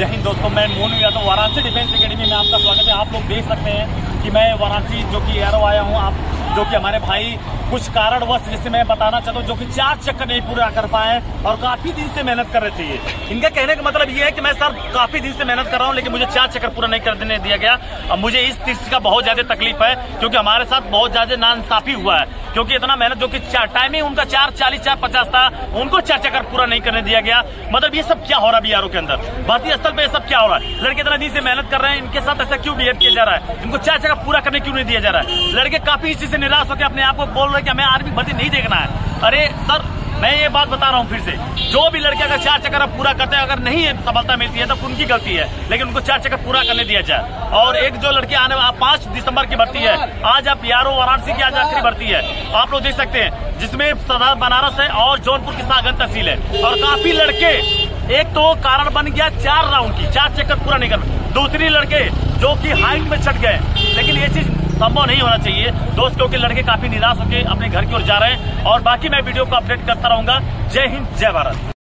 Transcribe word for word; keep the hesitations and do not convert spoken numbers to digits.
जय हिंद दोस्तों, मैं मोनू यादव, वाराणसी डिफेंस एकेडमी में आपका स्वागत है। आप लोग देख सकते हैं कि मैं वाराणसी जो कि एरो आया हूं, आप जो कि हमारे भाई कुछ कारणवश जिससे मैं बताना चाहता हूं, जो कि चार चक्कर नहीं पूरा कर पाए और काफी दिन से मेहनत कर रहे थे। ये इनका कहने का मतलब ये है कि मैं सर काफी दिन से मेहनत कर रहा हूं, लेकिन मुझे चार चक्कर पूरा नहीं करने दिया गया। अब मुझे इस चीज का बहुत ज्यादा तकलीफ है, क्योंकि हमारे साथ बहुत ज्यादा नाइंसाफी हुआ है। क्योंकि इतना मेहनत, जो कि टाइमिंग उनका चार चालीस चार पचास था, उनको चार चक्कर पूरा नहीं करने दिया गया। मतलब ये सब क्या हो रहा है बिहारों के अंदर, भारतीय स्थल पे ये सब क्या हो रहा है? लड़के इतना दिन से मेहनत कर रहे हैं, इनके साथ ऐसा क्यों बिहेव किया जा रहा है? इनको चार चक्कर पूरा करने क्यों नहीं दिया जा रहा है? लड़के काफी इस चीज से निराश होकर अपने आप को बोल रहे हैं कि हमें आर्मी भर्ती नहीं देखना है। अरे सर, मैं ये बात बता रहा हूँ फिर से, जो भी लड़के अगर चार चक्कर पूरा करते हैं, अगर नहीं सफलता मिलती है तो उनकी गलती है, लेकिन उनको चार चक्कर पूरा करने दिया जाए। और एक जो लड़के आने वाला पांच दिसंबर की भर्ती है, आज आप यारो वाराणसी की आज आखिरी भर्ती है, आप लोग देख सकते हैं, जिसमें बनारस है और जौनपुर की सागन तहसील है। और काफी लड़के, एक तो कारण बन गया चार राउंड की, चार चक्कर पूरा नहीं कर, दूसरी लड़के जो कि हाइट में चढ़ गए, लेकिन ये चीज संभव नहीं होना चाहिए दोस्त, क्योंकि लड़के काफी निराश होकर अपने घर की ओर जा रहे हैं। और बाकी मैं वीडियो को अपडेट करता रहूंगा। जय हिंद, जय भारत।